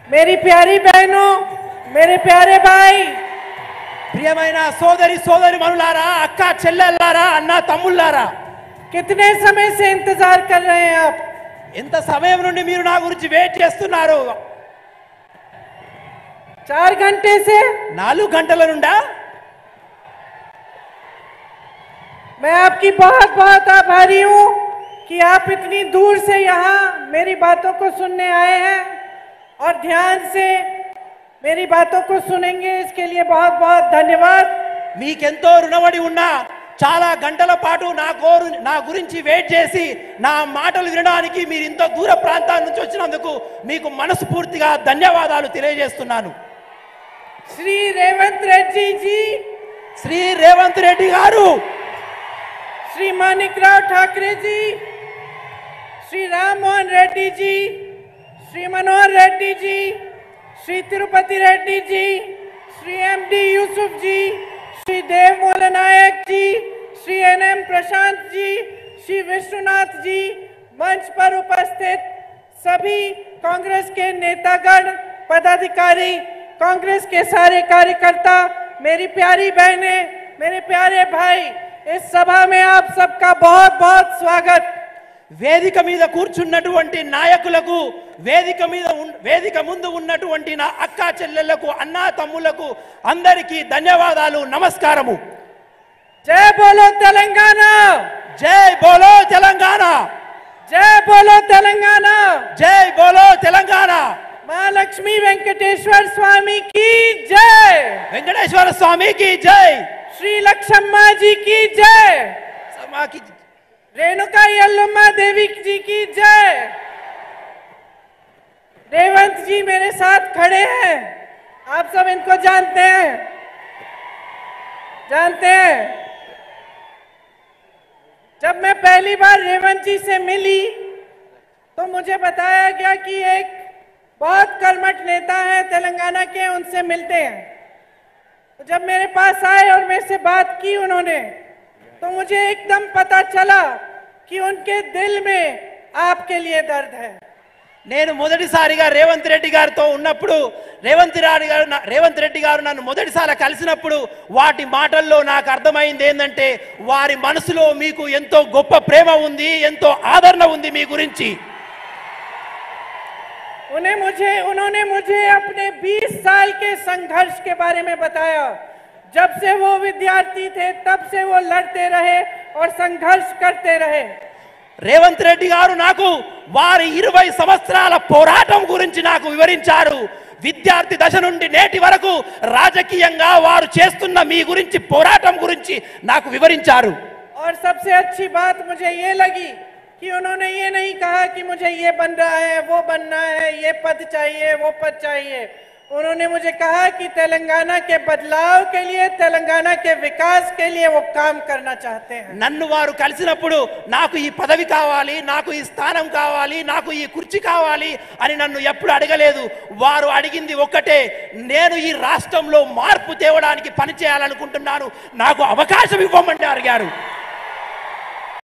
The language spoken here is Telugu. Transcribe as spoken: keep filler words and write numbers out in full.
मेरी प्यारी बहनों, मेरे प्यारे भाई, ప్రియమైన సోదరి సోదరి మనులారా, అక్క చెల్లెల్లారా, అన్న తమ్ముళ్ళారా, कितने समय से इंतजार कर रहे हैं आप? ఎంత సమయం నుండి మీరు నా గురించి వెయిట్ చేస్తున్నారు? चार घंटे से। నాలుగు గంటల నుండా? मैं आपकी बहुत बहुत आभारी हूँ कि आप इतनी दूर से यहाँ मेरी बातों को सुनने आए हैं और ध्यान से मेरी बातों को सुनेंगे। इसके लिए बहुत बहुत धन्यवाद। మీకెంతో రుణపడి ఉన్నా, చాలా గంటల పాటు నా కోరు నా గురించి వెయిట్ చేసి నా మాటలు వినడానికి మీరు ఇంత దూర ప్రాంతాల నుంచి వచ్చినందుకు మీకు మనస్ఫూర్తిగా ధన్యవాదాలు తెలియజేస్తున్నాను. Shri Revanth Reddy ji, Shri Revanth Reddy garu, Shri Manikrao Thakre ji, Shri Ram Mohan Reddy ji, Shri Manohar Reddy ji, Shri Tirupati Reddy ji, Shri M D Yusuf ji, Shri Dev Molnayak ji, Shri N M Prashant ji, Shri Vishwanath ji, मंच पर उपस्थित सभी कांग्रेस के नेतागण, पदाधिकारी, कांग्रेस के सारे कार्यकर्ता, मेरी प्यारी बहनें, मेरे प्यारे भाई, इस सभा में आप सबका बहुत बहुत स्वागत। వేదిక మీద కూర్చున్నటువంటి నాయకులకు, వేదిక మీద వేదిక ముందు ఉన్నటువంటి నా అక్క చెల్లెళ్లకు, అన్నా తమ్ముళ్లకు అందరికీ ధన్యవాదాలు, నమస్కారము. जय बोलो तेलंगाना, జై బోలో తెలంగాణ, जय बोलो तेलंगाना, జై బోలో తెలంగాణ. महालक्ष्मी वेंकटेश्वर स्वामी की जय, వెంకటేశ్వర స్వామికి జై, श्री लक्ष्मा जी की जय, సమాకి रेणुका यल्लम्मा देवी जी की जय। रेवंत जी मेरे साथ खड़े हैं, आप सब इनको जानते हैं, जानते हैं। जब मैं पहली बार रेवंत जी से मिली तो मुझे बताया गया कि एक बहुत कर्मठ नेता है तेलंगाना के, उनसे मिलते हैं। तो जब मेरे पास आए और मेरे से बात की उन्होंने, तो मुझे एकदम पता चला कि उनके दिल में आपके लिए दर्द है। నేను మొదటిసారిగా రేవంత్ రెడ్డి గారితో ఉన్నప్పుడు, రేవంత్ రెడ్డి గారు రేవంత్ రెడ్డి గారు నన్ను మొదటిసారి కలిసినప్పుడు వాటి మాటల్లో నాకు అర్థమైంది ఏంటంటే, వారి మనసులో మీకు ఎంతో గొప్ప ప్రేమ ఉంది, ఎంతో ఆదరణ ఉంది మీ గురించి. उन्हें मुझे उन्होंने मुझे अपने बीस साल के संघर्ष के बारे में बताया। जब से वो विद्यार्थी थे तब से वो लड़ते रहे और संघर्ष करते रहे। రేవంత్ రెడ్డి గారు నాకు వారి ఇరవై సంవత్సరాల పోరాటం గురించి నాకు వివరించారు. విద్యార్థి దశ నుండి నేటి వరకు రాజకీయంగా వారు చేస్తున్న మీ గురించి, పోరాటం గురించి నాకు వివరించారు. और सबसे अच्छी बात मुझे ये लगी कि उन्होंने ये नहीं कहा कि मुझे ये बन रहा है, वो बनना है, ये पद चाहिए, वो पद चाहिए। उन्होंने मुझे कहा कि तेलंगाना के बदलाव के लिए, तेलंगाना के विकास के लिए वो काम करना चाहते हैं। నన్ను వారు కలిసినప్పుడు నాకు ఈ పదవి కావాలి, నాకు ఈ స్థానం కావాలి, నాకు ఈ కుర్చీ కావాలి అని నన్ను ఎప్పుడు అడగలేదు. వారు అడిగింది ఒక్కటే, నేను ఈ రాష్ట్రంలో మార్పు తేవడానికి పని చేయాలనుకుంటున్నాను, నాకు అవకాశం ఇవ్వమంటే అడిగారు.